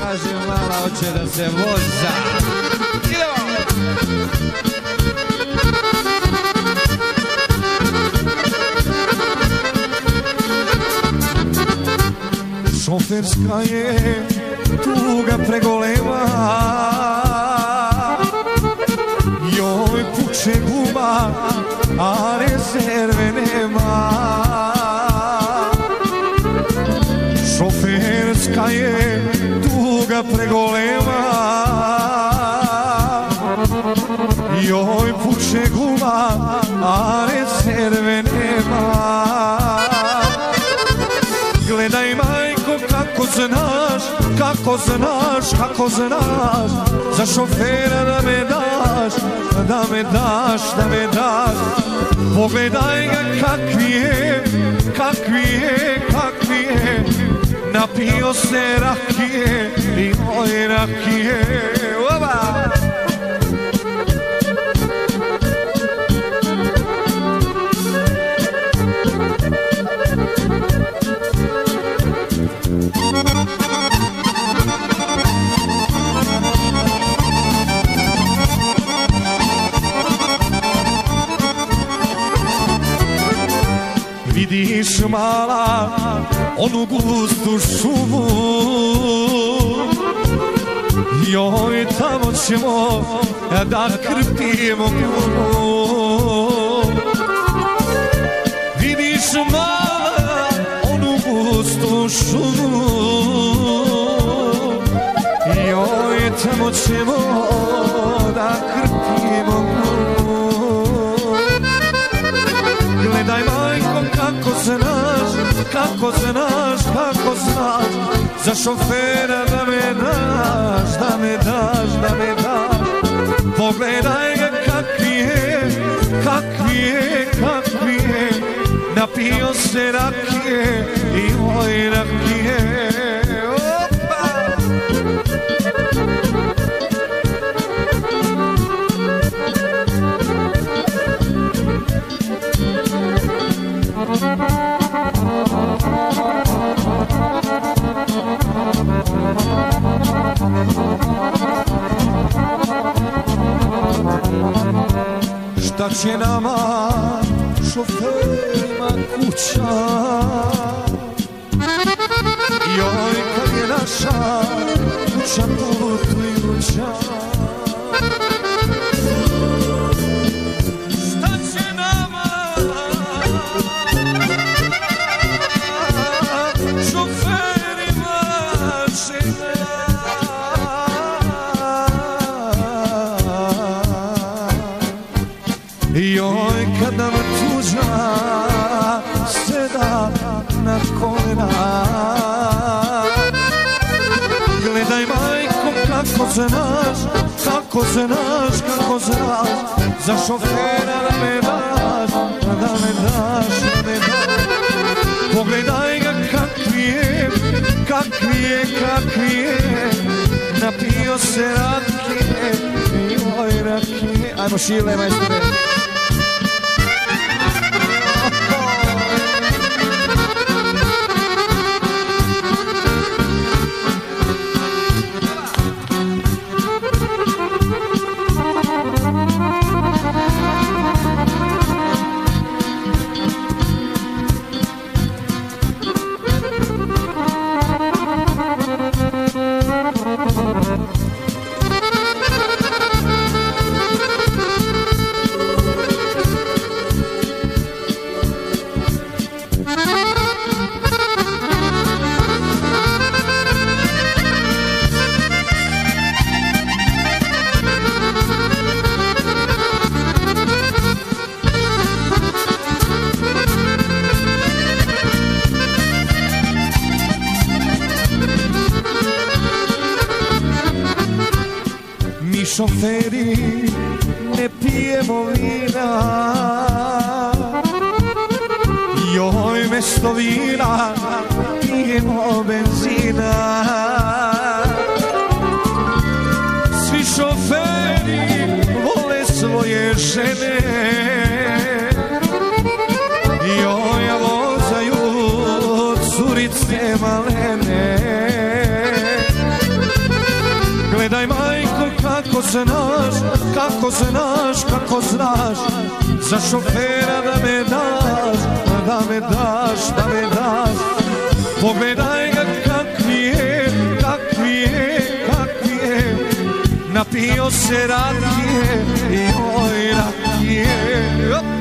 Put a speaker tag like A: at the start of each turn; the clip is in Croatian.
A: Kaže mala, hoće da se voza. Idemo!
B: Šoferska je tuga pregolema, joj puče guma, a rezerve nema. Šoferska je tuga pregolema, joj puče guma, a rezerve nema. Gledaj majko kako znaš, kako znaš, kako znaš, za šofera da me daš, da me daš, da me daš. Pogledaj ga kakvi je, kakvi je, kakvi je, napio se rakije i moje rakije. Oba! Vidiš mala onu gustu šumu, joj tamo ćemo da krpimo gumu. Vidiš mala onu gustu šumu, joj tamo ćemo da krpimo gumu. Gledaj majko kako znaš, kako znaš, kako znaš, za šofera da me daš, da me daš, da me daš. Pogledaj ga kakvi je, kakvi je, kakvi je, napio se rakije i moj rakije. Šta će nama, šoferima, kuća? Joj, kad je naša kuća putujuća. Šta će nama, šoferima, žena? Joj, kad nam tuđa seda na kolena. Gledaj majko kako znaš, kako znaš, kako znaš, za šofera da me daš, da me daš, da me daš. Pogledaj ga kakvi je, kakvi je, kakvi je, napio se rakije, joj rakije. Ajmo šile, majstore. Šoferi ne pijemo vina, joj mesto vina pijemo benzina. Svi šoferi vole svoje žene, joj vozaju curice malene. znaš, kako znaš, kako znaš za šofera da me daš, da me daš, da me daš. Pogledaj ga kakvi je, kakvi je, kakvi je, napio se rakije, joj rakije.